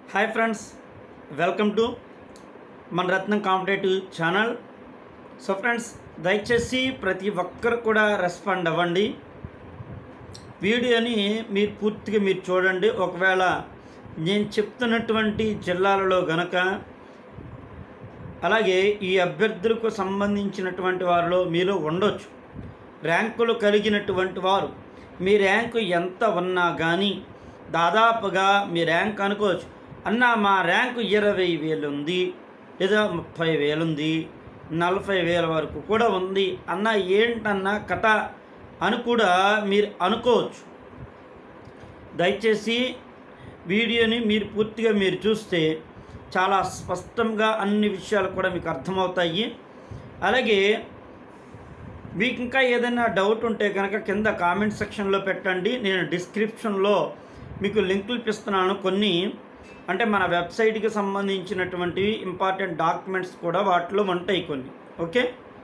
Hi friends, welcome to మన Ratnam competitive channel. So friends, దయచేసి ప్రతి ఒక్కరు కూడా రెస్పాండ్ అవ్వండి. వీడియోని మీరు పూర్తిగా చూడండి. ఒకవేళ నేను చెప్తున్నటువంటి జిల్లాలలో గనక అలాగే ఈ అభ్యర్థులకు సంబంధించినటువంటి వారిలో మీరు ఉండొచ్చు. ర్యాంకులు కలిగినటువంటి వారు మీ ర్యాంకు ఎంత ఉన్నా కానీ దాదాపుగా మీ ర్యాంక్ అనుకోవచ్చు, అన్న మా ర్యాంకు 20,000 ఉంది, లేదా 30,000 ఉంది, 40,000 వరకు కూడా ఉంది అన్న, ఏంటన్నా కథ అని కూడా మీరు అనుకోవచ్చు. దయచేసి వీడియోని మీరు పూర్తిగా చూస్తే చాలా స్పష్టంగా అన్ని విషయాలు కూడా మీకు అర్థమవుతాయి. అలాగే మీకు ఇంకా ఏదైనా డౌట్ ఉంటే కనుక కింద కామెంట్ సెక్షన్లో పెట్టండి. నేను డిస్క్రిప్షన్లో మీకు లింకులు ఇస్తున్నాను. కొన్ని అంటే మన వెబ్సైట్కి సంబంధించినటువంటివి ఇంపార్టెంట్ డాక్యుమెంట్స్ కూడా వాటిలో ఉంటాయి కొన్ని. ఓకే,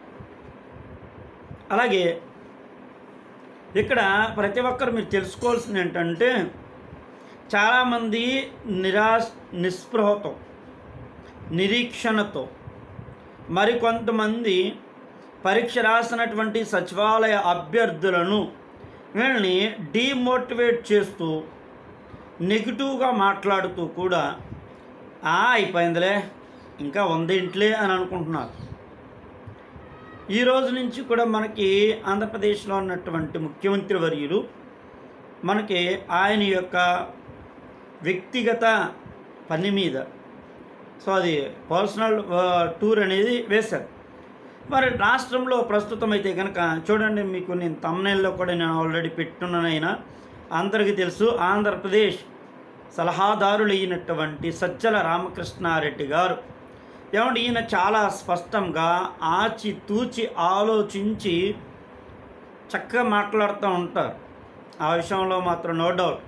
అలాగే ఇక్కడ ప్రతి ఒక్కరు మీరు తెలుసుకోవాల్సింది ఏంటంటే, చాలామంది నిస్పృహతో నిరీక్షణతో మరికొంతమంది పరీక్ష రాసినటువంటి సచివాలయ అభ్యర్థులను వీళ్ళని డీమోటివేట్ చేస్తూ నెగిటివ్గా మాట్లాడుతూ కూడా అయిపోయిందిలే ఇంకా వందేంట్లే అని అనుకుంటున్నారు. ఈ రోజు నుంచి కూడా మనకి ఆంధ్రప్రదేశ్లో ఉన్నటువంటి ముఖ్యమంత్రి వర్యులు మనకి ఆయన యొక్క వ్యక్తిగత పని మీద అది పర్సనల్ టూర్ అనేది వేశారు. మరి రాష్ట్రంలో ప్రస్తుతం అయితే కనుక చూడండి, మీకు నేను తమ్నైల్లో కూడా నేను ఆల్రెడీ పెట్టున్నానైనా అందరికీ తెలుసు, ఆంధ్రప్రదేశ్ సలహాదారులు అయినటువంటి సజ్జల రామకృష్ణారెడ్డి గారు ఏమంటే ఈయన చాలా స్పష్టంగా ఆచితూచి ఆలోచించి చక్కగా మాట్లాడుతూ ఉంటారు. ఆ విషయంలో మాత్రం నో డౌట్.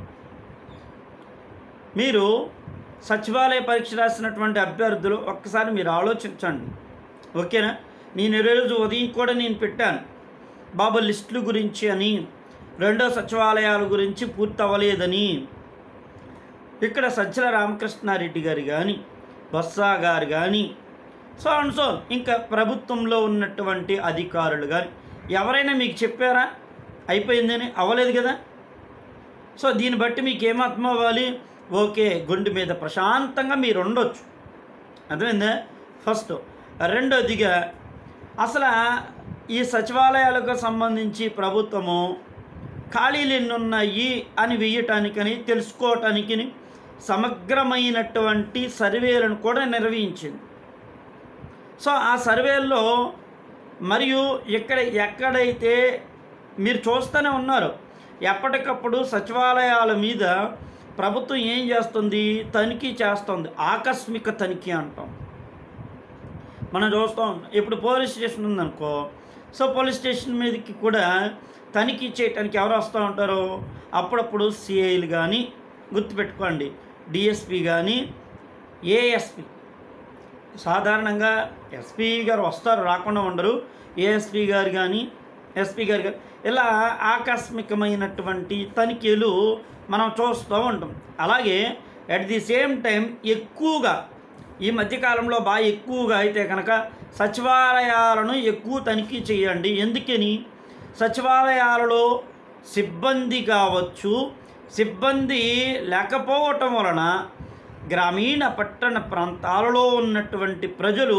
మీరు సచివాలయ పరీక్ష రాసినటువంటి అభ్యర్థులు ఒక్కసారి మీరు ఆలోచించండి. ఓకేనా? నేను ఈరోజు ఉదయం కూడా నేను పెట్టాను బాబు లిస్టుల గురించి అని, రెండో సచివాలయాల గురించి పూర్తి అవ్వలేదని. ఇక్కడ సజ్జల రామకృష్ణారెడ్డి గారు కానీ, బొత్స గారు కానీ, సో ఇంకా ప్రభుత్వంలో ఉన్నటువంటి అధికారులు కానీ ఎవరైనా మీకు చెప్పారా అయిపోయిందని? అవ్వలేదు కదా. సో దీన్ని బట్టి మీకు ఏమర్థం అవ్వాలి? ఓకే, గుండె మీద ప్రశాంతంగా మీరు ఉండొచ్చు. అర్థమైందా? ఫస్ట్. రెండోదిగా అసలు ఈ సచివాలయాలకు సంబంధించి ప్రభుత్వము ఖాళీలు ఎన్ని ఉన్నాయి అని వేయటానికని తెలుసుకోవటానికి సమగ్రమైనటువంటి సర్వేలను కూడా నిర్వహించింది. సో ఆ సర్వేల్లో మరియు ఎక్కడైతే మీరు చూస్తూనే ఉన్నారు, ఎప్పటికప్పుడు సచివాలయాల మీద ప్రభుత్వం ఏం చేస్తుంది? తనిఖీ చేస్తుంది. ఆకస్మిక తనిఖీ అంటాం మనం చూస్తాం. ఇప్పుడు పోలీస్ స్టేషన్ ఉందనుకో, సో పోలీస్ స్టేషన్ మీదకి కూడా తనిఖీ చేయడానికి ఎవరు వస్తూ ఉంటారు? అప్పుడప్పుడు సిఐలు కానీ, గుర్తుపెట్టుకోండి, డిఎస్పి కానీ, ఏఎస్పి, సాధారణంగా ఎస్పీ గారు వస్తారు, రాకుండా ఉండరు. ఏఎస్పి గారు కానీ, ఎస్పీ గారు కానీ, ఇలా ఆకస్మికమైనటువంటి తనిఖీలు మనం చూస్తూ ఉంటాం. అలాగే అట్ ది సేమ్ టైం ఎక్కువగా ఈ మధ్యకాలంలో బాగా ఎక్కువగా అయితే కనుక సచివాలయాలను ఎక్కువ తనిఖీ చేయండి. ఎందుకని? సచివాలయాలలో సిబ్బంది కావచ్చు, సిబ్బంది లేకపోవటం వలన గ్రామీణ పట్టణ ప్రాంతాలలో ఉన్నటువంటి ప్రజలు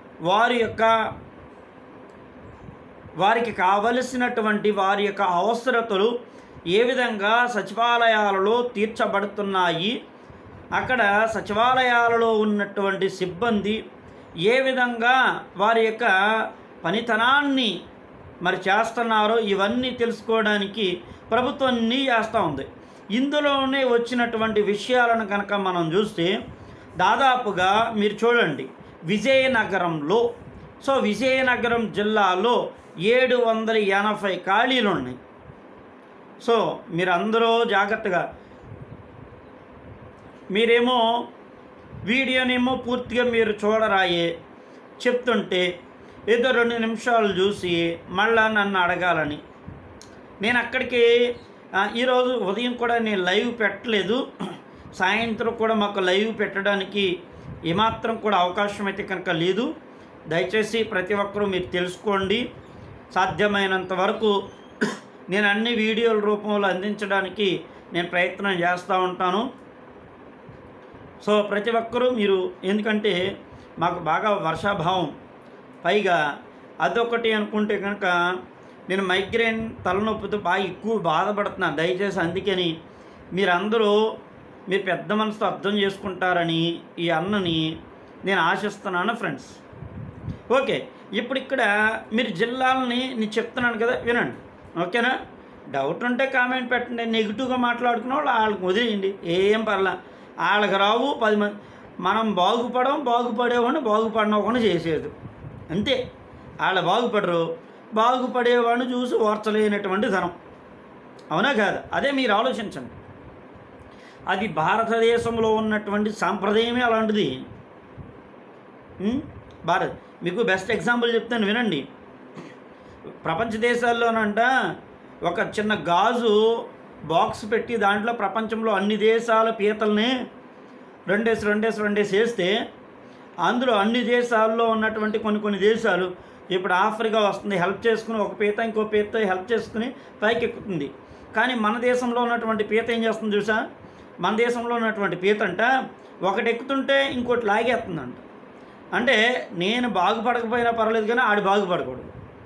వారికి కావలసినటువంటి వారి యొక్క అవసరతలు ఏ విధంగా సచివాలయాలలో తీర్చబడుతున్నాయి, అక్కడ సచివాలయాలలో ఉన్నటువంటి సిబ్బంది ఏ విధంగా వారి యొక్క పనితనాన్ని చేస్తున్నారో ఇవన్నీ తెలుసుకోవడానికి ప్రభుత్వం అన్నీ చేస్తూ ఉంది. ఇందులోనే వచ్చినటువంటి విషయాలను కనుక మనం చూస్తే దాదాపుగా మీరు చూడండి, విజయనగరంలో, సో విజయనగరం జిల్లాలో 780 ఖాళీలు ఉన్నాయి. సో మీరందరూ జాగ్రత్తగా మీరేమో వీడియోనేమో పూర్తిగా మీరు చూడరాయే, చెప్తుంటే ఏదో 2 నిమిషాలు చూసి మళ్ళా నన్ను అడగాలని. నేను అక్కడికి ఈరోజు ఉదయం కూడా నేను లైవ్ పెట్టలేదు, సాయంత్రం కూడా మాకు లైవ్ పెట్టడానికి ఏమాత్రం కూడా అవకాశం అయితే కనుక లేదు. దయచేసి ప్రతి ఒక్కరూ మీరు తెలుసుకోండి. సాధ్యమైనంత వరకు నేను అన్ని వీడియోల రూపంలో అందించడానికి నేను ప్రయత్నం చేస్తూ ఉంటాను. సో ప్రతి ఒక్కరూ మీరు, ఎందుకంటే మాకు బాగా వర్షాభావం, పైగా అదొకటి అనుకుంటే కనుక నేను మైగ్రేన్ తలనొప్పితో బాగా ఎక్కువ బాధపడుతున్నాను. దయచేసి అందుకని మీరందరూ మీరు పెద్ద మనసుతో అర్థం చేసుకుంటారని ఈ అన్నని నేను ఆశిస్తున్నాను ఫ్రెండ్స్. ఓకే, ఇప్పుడు ఇక్కడ మీరు జిల్లాలని నేను చెప్తున్నాను కదా, వినండి. ఓకేనా? డౌట్ ఉంటే కామెంట్ పెట్టండి. నెగిటివ్గా మాట్లాడుకున్న వాళ్ళు వాళ్ళకి వదిలేయండి, ఏం పర్లా. వాళ్ళకి రావు 10 మంది. మనం బాగుపడేవాడిని బాగుపడినవ్వకుండా చేసేది అంతే. వాళ్ళు బాగుపడరు, బాగుపడేవాడిని చూసి ఓర్చలేనటువంటి ధనం. అవునా కాదు? అదే మీరు ఆలోచించండి. అది భారతదేశంలో ఉన్నటువంటి సాంప్రదాయమే అలాంటిది. మీకు బెస్ట్ ఎగ్జాంపుల్ చెప్తాను, వినండి. ప్రపంచ దేశాల్లోనంట ఒక చిన్న గాజు బాక్స్ పెట్టి దాంట్లో ప్రపంచంలో అన్ని దేశాల పీతల్ని రెండేసి వేస్తే అందులో అన్ని దేశాల్లో ఉన్నటువంటి కొన్ని దేశాలు, ఇప్పుడు ఆఫ్రికా వస్తుంది, హెల్ప్ చేసుకుని ఒక పీత ఇంకో పీత హెల్ప్ చేసుకుని పైకి ఎక్కుతుంది. కానీ మన దేశంలో ఉన్నటువంటి పీత ఏం చేస్తుంది చూసా? మన దేశంలో ఉన్నటువంటి పీత అంట ఒకటి ఎక్కుతుంటే ఇంకోటి లాగేస్తుందంట. అంటే నేను బాగుపడకపోయినా పర్లేదు కానీ ఆడు బాగుపడకూడదు.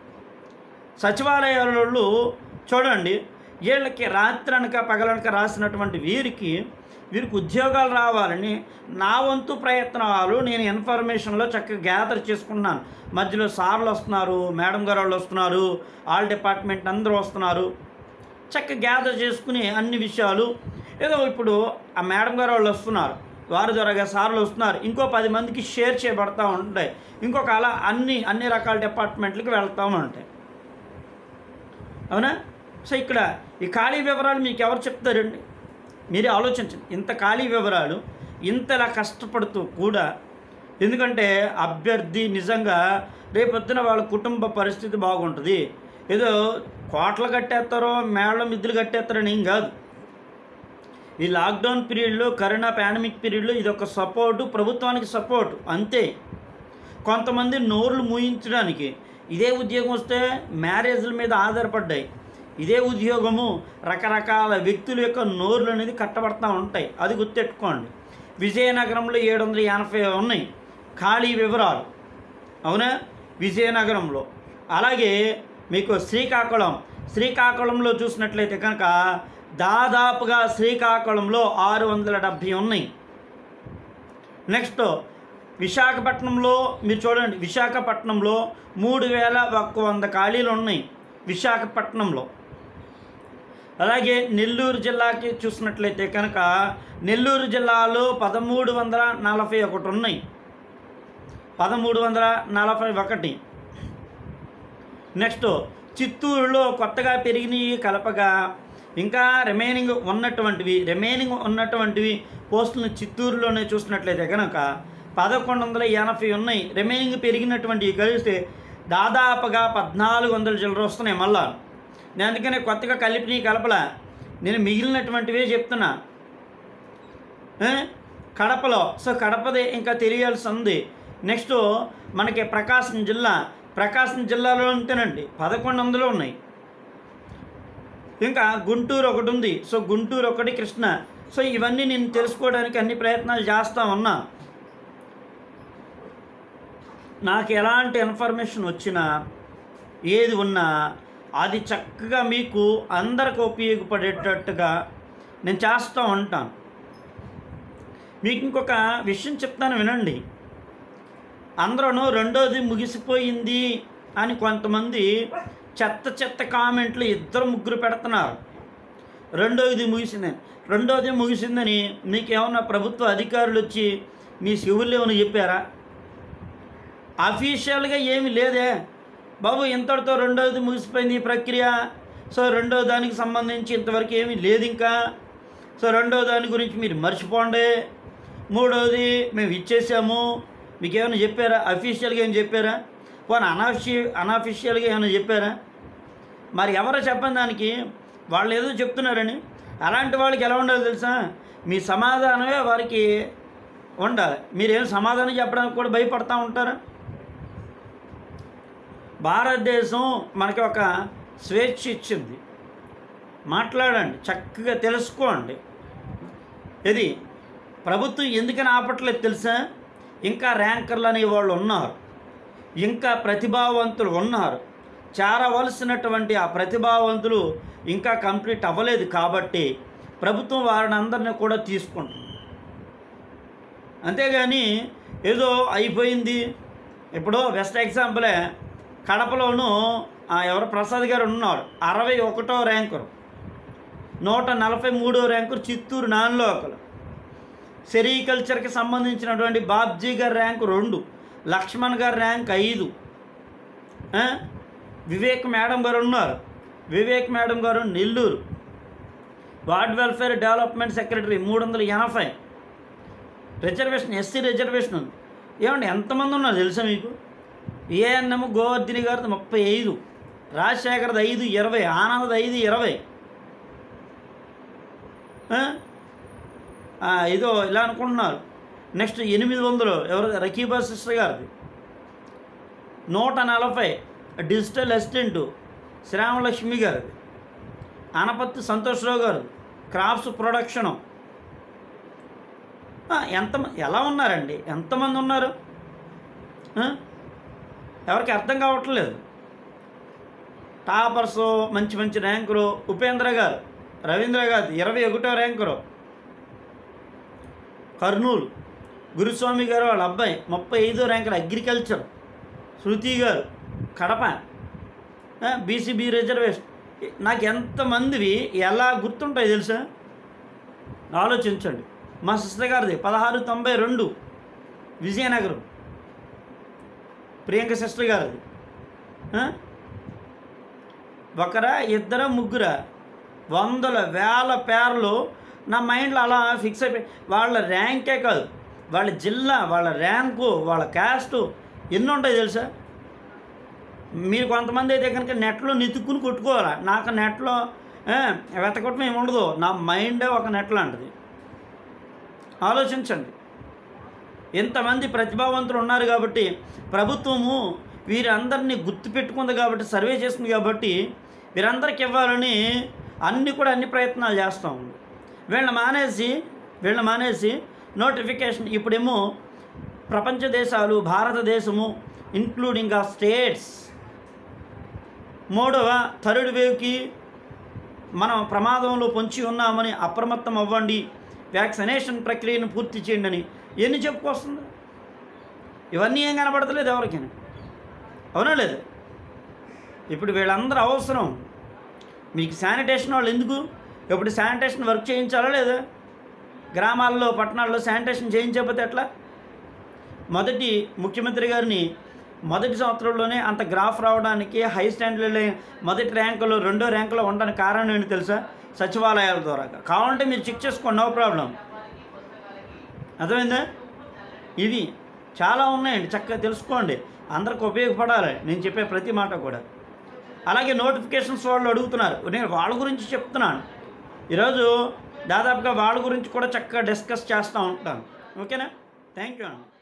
సచివాలయాలలో చూడండి, వీళ్ళకి రాత్రనక పగలనక రాసినటువంటి వీరికి ఉద్యోగాలు రావాలని నా వంతు ప్రయత్నాలు నేను ఇన్ఫర్మేషన్లో చక్కగా గ్యాదర్ చేసుకున్నాను. మధ్యలో సార్లు వస్తున్నారు, మేడం గారు వాళ్ళు వస్తున్నారు, ఆల్ డిపార్ట్మెంట్ అందరూ వస్తున్నారు. చక్కగా గ్యాదర్ చేసుకుని అన్ని విషయాలు ఏదో ఇప్పుడు ఆ మేడం గారు వాళ్ళు వస్తున్నారు, వారి ద్వారా సార్లు వస్తున్నారు, ఇంకో 10 మందికి షేర్ చేయబడతా ఉంటాయి. ఇంకొక అలా అన్ని రకాల డిపార్ట్మెంట్లకి వెళ్తూ ఉంటాయి. అవునా? సో ఇక్కడ ఈ ఖాళీ వివరాలు మీకు ఎవరు చెప్తారండి? మీరే ఆలోచించండి. ఇంత ఖాళీ వివరాలు ఇంతలా కష్టపడుతూ కూడా, ఎందుకంటే అభ్యర్థి నిజంగా రేపొద్దున వాళ్ళ కుటుంబ పరిస్థితి బాగుంటుంది. ఏదో కోట్లు కట్టేస్తారో మేళ్ళ మిద్దులు కట్టేస్తారని ఏం కాదు. ఈ లాక్డౌన్ పీరియడ్లో, కరోనా పాండమిక్ పీరియడ్లో ఇది ఒక సపోర్టు, ప్రభుత్వానికి సపోర్టు అంతే. కొంతమంది నోర్లు మూయించడానికి ఇదే ఉద్యోగం వస్తే మ్యారేజ్ల మీద ఆధారపడ్డాయి. ఇదే ఉద్యోగము రకరకాల వ్యక్తుల యొక్క నోర్లు అనేది కట్టబడతా ఉంటాయి. అది గుర్తెట్టుకోండి. విజయనగరంలో 780 ఉన్నాయి ఖాళీ వివరాలు. అవునా? విజయనగరంలో. అలాగే మీకు శ్రీకాకుళంలో చూసినట్లయితే కనుక దాదాపుగా శ్రీకాకుళంలో 670 ఉన్నాయి. నెక్స్ట్ విశాఖపట్నంలో మీరు చూడండి, విశాఖపట్నంలో 3100 ఖాళీలు ఉన్నాయి విశాఖపట్నంలో. అలాగే నెల్లూరు జిల్లాకి చూసినట్లయితే కనుక నెల్లూరు జిల్లాలో 1341 ఉన్నాయి. 1341. నెక్స్ట్ చిత్తూరులో కొత్తగా పెరిగినవి కలపగా ఇంకా రిమైనింగ్ ఉన్నటువంటివి పోస్టులను చిత్తూరులోనే చూసినట్లయితే కనుక 1180 ఉన్నాయి. రిమైనింగ్ పెరిగినటువంటివి కలిస్తే దాదాపుగా 1400 చిల్లర వస్తున్నాయి. మళ్ళా నేను అందుకనే కొత్తగా కలపలా, నేను మిగిలినటువంటివే చెప్తున్నా. కడపలో, సో కడపదే ఇంకా తెలియాల్సి ఉంది. నెక్స్ట్ మనకి ప్రకాశం జిల్లాలో ఉంటేనండి 1100 ఉన్నాయి. ఇంకా గుంటూరు ఒకటి ఉంది. సో గుంటూరు ఒకటి, కృష్ణ. సో ఇవన్నీ నేను తెలుసుకోవడానికి అన్ని ప్రయత్నాలు చేస్తూ ఉన్నా. నాకు ఎలాంటి ఇన్ఫర్మేషన్ వచ్చినా ఏది ఉన్నా అది చక్కగా మీకు అందరికి ఉపయోగపడేటట్టుగా నేను చేస్తూ ఉంటాను. మీకు ఇంకొక విషయం చెప్తాను, వినండి. అందరూ రెండోది ముగిసిపోయింది అని కొంతమంది చెత్త కామెంట్లు 2-3 పెడుతున్నారు. రెండోది ముగిసిందని మీకేమన్నా ప్రభుత్వ అధికారులు వచ్చి మీ శివుళ్ళు ఏమైనా చెప్పారా? అఫీషియల్గా ఏమీ లేదే బాబు, ఇంతటితో రెండోది ముగిసిపోయింది ఈ ప్రక్రియ. సో రెండో దానికి సంబంధించి ఇంతవరకు ఏమీ లేదు ఇంకా. సో రెండో దాని గురించి మీరు మర్చిపోండి. మూడోది మేము ఇచ్చేసాము. మీకు ఏమైనా చెప్పారా? అఫీషియల్గా ఏమైనా చెప్పారా? పోనీ అన్అఫీషియల్గా ఏమైనా చెప్పారా? మరి ఎవరో చెప్పని దానికి వాళ్ళు ఏదో చెప్తున్నారని. అలాంటి వాళ్ళకి ఎలా ఉండాలో తెలుసా? మీ సమాధానమే వారికి ఉండాలి. మీరేం సమాధానం చెప్పడానికి కూడా భయపడతా ఉంటారా? భారతదేశం మనకి ఒక స్వేచ్ఛ ఇచ్చింది. మాట్లాడండి, చక్కగా తెలుసుకోండి. ఇది ప్రభుత్వం ఎందుకని ఆపట్లేదు తెలుసా? ఇంకా ర్యాంకర్లు అనేవాళ్ళు ఉన్నారు, ఇంకా ప్రతిభావంతులు ఉన్నారు. చేరవలసినటువంటి ఆ ప్రతిభావంతులు ఇంకా కంప్లీట్ అవ్వలేదు కాబట్టి ప్రభుత్వం వారిని అందరినీ కూడా తీసుకుంటుంది. అంతేగాని ఏదో అయిపోయింది. ఇప్పుడు బెస్ట్ ఎగ్జాంపులే కడపలోనూ ఎవరు ప్రసాద్ గారు ఉన్నారు, 61వ ర్యాంకరు, 143వ ర్యాంకరు చిత్తూరు నాన్ లోకల్. సెరికల్చర్కి సంబంధించినటువంటి బాబ్జీ గారి ర్యాంకు 2, లక్ష్మణ్ గారి ర్యాంక్ 5. వివేక్ మేడం గారు ఉన్నారు, వివేక్ మేడం గారు Nellore, ward welfare development secretary 380. Reservation SC reservation ఉంది. ఏమండి ఎంతమంది ఉన్నారు తెలుసా మీకు? ఏఎన్ఎం గోవర్ధిని గారిది 35, రాజశేఖర్ది 5, 20, ఆనంద్ 5, 20. ఇదో ఇలా అనుకుంటున్నారు. నెక్స్ట్ 800 ఎవరు? రకీబా సిస్టర్ గారిది 140. డిజిటల్ అసిస్టెంటు శ్రామలక్ష్మి గారిది. అనపత్తి సంతోష్రావు గారు క్రాప్స్ ప్రొడక్షను. ఎలా ఉన్నారండి? ఎంతమంది ఉన్నారు? ఎవరికి అర్థం కావట్లేదు. టాపర్స్ మంచి మంచి ర్యాంకులు. ఉపేంద్ర గారు, రవీంద్ర గారు 21వ ర్యాంకరు. కర్నూలు గురుస్వామి గారు వాళ్ళ అబ్బాయి 35వ ర్యాంకర్ అగ్రికల్చర్. శృతి గారు కడప బీసీబీ రిజర్వేషన్. నాకు ఎంతమందివి ఎలా గుర్తుంటాయి తెలుసా? ఆలోచించండి. మా సిస్టర్ గారిది 1692 విజయనగరం, ప్రియాంక సిస్టర్ గారిది. ఒకరా, ఇద్దరా, ముగ్గురా? వందల వేల పేర్లు నా మైండ్లో అలా ఫిక్స్ అయిపోయి. వాళ్ళ ర్యాంకే కాదు, వాళ్ళ జిల్లా, వాళ్ళ ర్యాంకు, వాళ్ళ క్యాస్టు ఎన్ని ఉంటాయి తెలుసా? మీరు కొంతమంది అయితే కనుక నెట్లో నెతుక్కుని కొట్టుకోవాలి. నాకు నెట్లో వెతకటం ఏమి ఉండదు, నా మైండే ఒక నెట్ లాంటిది. ఆలోచించండి. ఇంతమంది ప్రతిభావంతులు ఉన్నారు కాబట్టి ప్రభుత్వము వీరందరినీ గుర్తుపెట్టుకుంది కాబట్టి, సర్వే చేస్తుంది కాబట్టి వీరందరికి ఇవ్వాలని అన్ని ప్రయత్నాలు చేస్తూ ఉంది. వీళ్ళని మానేసి నోటిఫికేషన్. ఇప్పుడేమో ప్రపంచ దేశాలు, భారతదేశము ఇంక్లూడింగ్ ఆ స్టేట్స్ 3వ థర్డ్ వేవ్కి మనం ప్రమాదంలో పొంచి ఉన్నామని, అప్రమత్తం అవ్వండి, వ్యాక్సినేషన్ ప్రక్రియను పూర్తి చేయండి అని ఎన్ని చెప్పుకొస్తుంది? ఇవన్నీ ఏం కనబడతలేదు ఎవరికైనా, అవునా లేదు? ఇప్పుడు వీళ్ళందరూ అవసరం. మీకు శానిటేషన్ వాళ్ళు ఎందుకు? ఇప్పుడు శానిటేషన్ వర్క్ చేయించాలా లేదా? గ్రామాల్లో, పట్టణాల్లో శానిటేషన్ చేయించకపోతే ఎట్లా? మొదటి ముఖ్యమంత్రి గారిని మొదటి సంవత్సరంలోనే అంత గ్రాఫ్ రావడానికి, హై స్టాండర్డ్లో మొదటి ర్యాంకులో, 2వ ర్యాంకులో ఉండడానికి కారణం ఏంటి తెలుసా? సచివాలయాల ద్వారా. కావాలంటే మీరు చెక్ చేసుకోండి, నో ప్రాబ్లం. అర్థమైందా? ఇవి చాలా ఉన్నాయండి, చక్కగా తెలుసుకోండి. అందరికి ఉపయోగపడాలి నేను చెప్పే ప్రతి మాట కూడా. అలాగే నోటిఫికేషన్స్ వాళ్ళు అడుగుతున్నారు, నేను వాళ్ళ గురించి చెప్తున్నాను. ఈరోజు దాదాపుగా వాళ్ళ గురించి కూడా చక్కగా డిస్కస్ చేస్తూ ఉంటాను. ఓకేనా? థ్యాంక్ యూ అండి.